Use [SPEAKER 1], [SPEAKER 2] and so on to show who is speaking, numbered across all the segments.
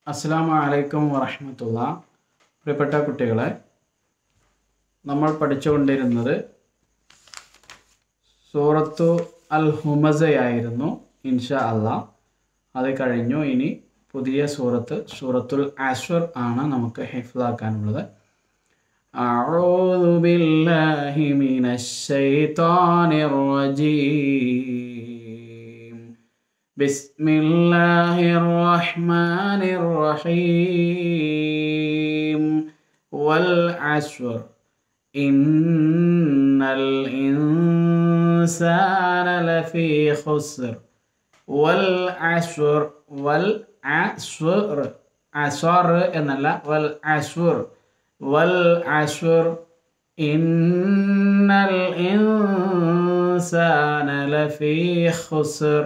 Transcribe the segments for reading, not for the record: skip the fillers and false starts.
[SPEAKER 1] അസ്സലാമു അലൈക്കും വറഹ്മത്തുള്ളാ. പ്രിയപ്പെട്ട കുട്ടികളെ, നമ്മൾ പഠിച്ചുകൊണ്ടിരുന്നത് സൂറത്തു അൽ ഹുമസയായിരുന്നു. ഇൻഷാ അള്ളാഹ് അത് കഴിഞ്ഞു. ഇനി പുതിയ സൂറത്തുൽ അസ്ർ ആണ് നമുക്ക് ഹിഫ്ളാക്കാനുള്ളത്. അഊദു ബില്ലാഹി മിനശ് ശൈത്വാനിർ റജീം. ബിസ്മില്ലാഹിർ റഹ്മാനിർ റഹീം. വൽ അസ്ർ ഇന്നൽ ഇൻസാന ലഫീ ഖുസ്ർ. വൽ അസ്ർ അസ്ർ എന്നല്ല, വൽ അസ്ർ ഇന്നൽ ഇൻസാന ലഫീ ഖുസ്ർ.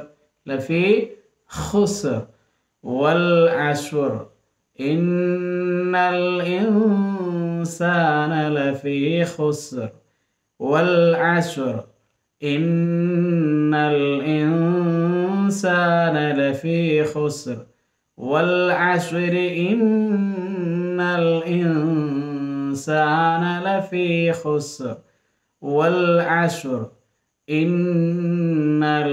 [SPEAKER 1] വൽ അസ്ർ ഇന്നൽ ഇൻസാന ലഫീ ഖുസ്ർ. വൽ അസ്ർ ഇന്നൽ ഇൻസാന ലഫീ ഖുസ്ർ. വൽ അസ്ർ ഇന്നൽ ഇൻസാന ലഫീ ഖുസ്ർ. വൽ അസ്ർ ഇന്നൽ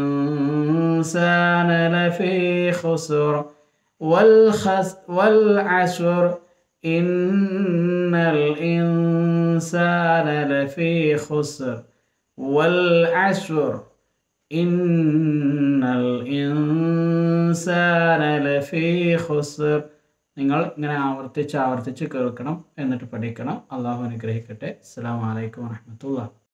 [SPEAKER 1] ഇൻസാന ലഫീ ഖുസ്ർ. വൽ അസ്ർ ഇന്നൽ ഇൻസാന ലഫീ ഖുസ്ർ. വൽ അസ്ർ ഇന്നൽ ഇൻസാന ലഫീ ഖുസ്ർ. നിങ്ങൾ ഇങ്ങനെ ആവർത്തിച്ച് കേൾക്കണം, എന്നിട്ട് പഠിക്കണം. അള്ളാഹു അനുഗ്രഹിക്കട്ടെ. അസ്സലാമു അലൈക്കും വറഹ്മത്തുള്ളാഹി.